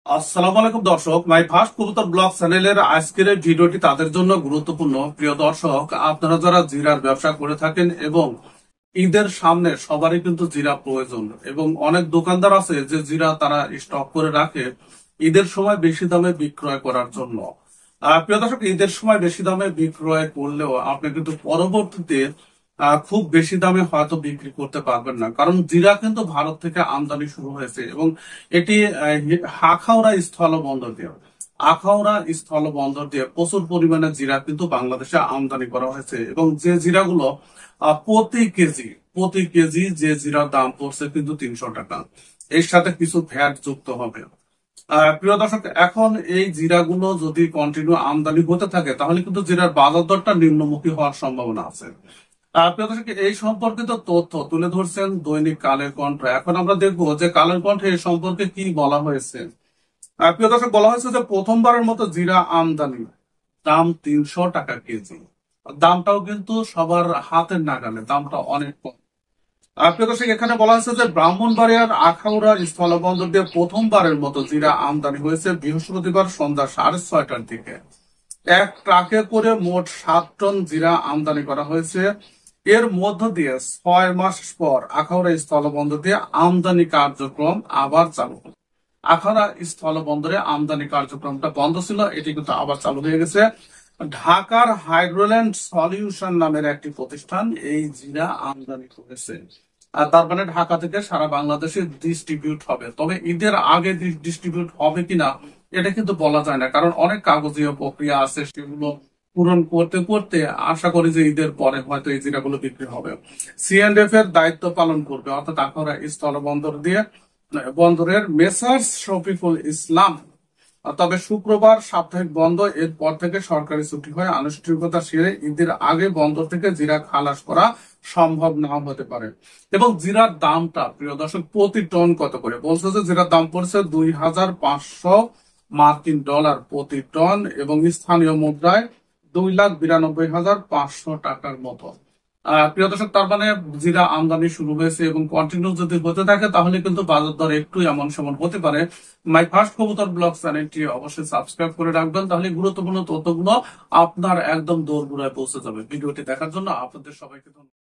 আসসালামু আলাইকুম দর্শক, মাই ফার্স্ট কবুতর ব্লগ চ্যানেলের আজকের এই ভিডিওটি তাদের জন্য গুরুত্বপূর্ণ। প্রিয় দর্শক, আপনারা যারা জিরার ব্যবসা করে থাকেন এবং ঈদের সামনে সবারই কিন্তু জিরা প্রয়োজন এবং অনেক দোকানদার আছে যে জিরা তারা স্টক করে রাখে ঈদের সময় বেশি দামে বিক্রয় করার জন্য। প্রিয় দর্শক, ঈদের সময় বেশি দামে বিক্রয় করলেও আপনি কিন্তু পরবর্তীতে খুব বেশি দামে হয়তো বিক্রি করতে পারবেন না, কারণ জিরা কিন্তু ভারত থেকে আমদানি শুরু হয়েছে এবং এটি আখাউড়া স্থল বন্দর দিয়ে প্রচুর পরিমাণে জিরা কিন্তু বাংলাদেশে আমদানি করা হয়েছে এবং যে জিরাগুলো প্রতি কেজি যে জিরার দাম পড়ছে কিন্তু 300 টাকা। এর সাথে কিছু ভ্যাট যুক্ত হবে। প্রিয় দর্শক, এখন এই জিরাগুলো যদি কন্টিনিউ আমদানি হতে থাকে তাহলে কিন্তু জিরার বাজার দরটা নিম্নমুখী হওয়ার সম্ভাবনা আছে। প্রিয় দর্শক, এই সম্পর্কিত তথ্য তুলে ধরছেন দৈনিক কালের কণ্ঠ। এখন আমরা দেখবো যে কালের কণ্ঠে এই সম্পর্কে কি বলা হয়েছে। প্রিয় দর্শক, বলা হয়েছে যে প্রথমবারের মতো জিরা আমদানি, দাম 300 টাকা কেজি। দামটাও কিন্তু সবার হাতের নাগালে, দামটা অনেক কম। প্রিয় দর্শক, এখানে বলা হয়েছে যে ব্রাহ্মণবাড়িয়ার আখাউড়া স্থলবন্দর দিয়ে প্রথমবারের মতো জিরা আমদানি হয়েছে বৃহস্পতিবার সন্ধ্যা 6:30টার দিকে। এক ট্রাকে করে মোট 7 টন জিরা আমদানি করা হয়েছে। এর মধ্য দিয়ে 6 মাস পর আখাউড়া স্থলবন্দর দিয়ে আমদানি কার্যক্রম আবার চালু হলো। আখাউড়া স্থলবন্দরে আমদানি কার্যক্রমটা বন্ধ ছিল, এটি কিন্তু আবার চালু হয়ে গেছে। ঢাকার হাইড্রোল্যান্ড সলিউশন নামের একটি প্রতিষ্ঠান এই জিরা আমদানি করেছে। আর তার মানে ঢাকা থেকে সারা বাংলাদেশে ডিস্ট্রিবিউট হবে, তবে ঈদের আগে ডিস্ট্রিবিউট হবে কিনা এটা কিন্তু বলা যায় না, কারণ অনেক কাগজীয় প্রক্রিয়া আছে, সেগুলো পূরণ করতে করতে আশা করি যে ঈদের পরে হয়তো এই জিরাগুলো বিক্রি হবে। সিএনএফ এর দায়িত্ব পালন করবে, অর্থাৎ আখাউড়া বন্দরের মেসার্স শফিকুল ইসলাম। তবে শুক্রবার সাপ্তাহিক বন্ধ, এরপর থেকে সরকারি ছুটি হয়ে আনুষ্ঠানিকতা সেরে ঈদের আগে বন্দর থেকে জিরা খালাস করা সম্ভব না হতে পারে। এবং জিরার দামটা, প্রিয় দর্শক, প্রতি টন কত করে বলছে যে জিরার দাম পড়ছে $2,500 প্রতি টন এবং স্থানীয় মুদ্রায় 2,92,500 টাকার মতো। প্রিয় দর্শক, তার মানে জিরা আমদানি শুরু হয়েছে এবং কন্টিনিউ যদি হতে থাকে তাহলে কিন্তু বাজার দর একটু এমন সেমন হতে পারে। মাই ফার্স্ট কবুতর ব্লগ চ্যানেলটি অবশ্যই সাবস্ক্রাইব করে রাখবেন, তাহলে গুরুত্বপূর্ণ তথ্যগুলো আপনার একদম দোরগোড়ায় পৌঁছে যাবে। ভিডিওটি দেখার জন্য আপনাদের সবাইকে ধন্যবাদ।